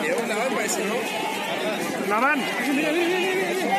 Tireu endavant, perquè si no... Endavant! Mira, mira, mira,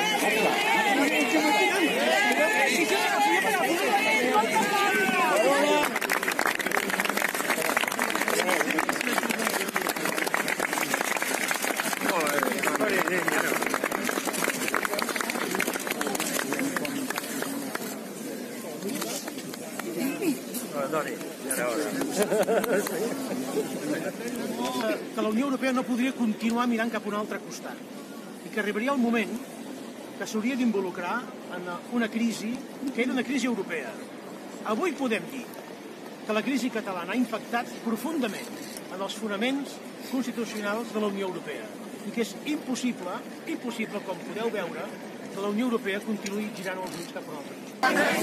que la Unió Europea no podria continuar mirant cap a un altre costat i que arribaria el moment que s'hauria d'involucrar en una crisi que era una crisi europea. Avui podem dir que la crisi catalana ha impactat profundament en els fonaments constitucionals de la Unió Europea i que és impossible, com podeu veure, que la Unió Europea continuï girant els ulls cap a un altre costat.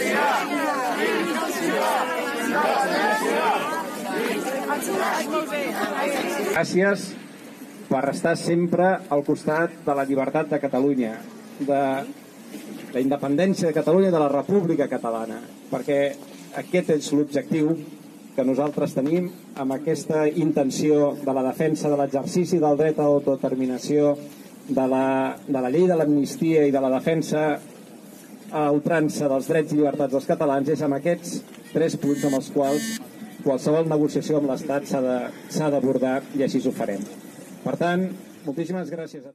Gràcies per estar sempre al costat de la llibertat de Catalunya, de la independència de Catalunya i de la República Catalana, perquè aquest és l'objectiu que nosaltres tenim amb aquesta intenció de la defensa de l'exercici del dret a l'autodeterminació, de la llei de l'amnistia i de la defensa a ultrança dels drets i llibertats dels catalans. És amb aquests 3 punts amb els quals qualsevol negociació amb l'Estat s'ha d'abordar i així ho farem. Per tant, moltíssimes gràcies a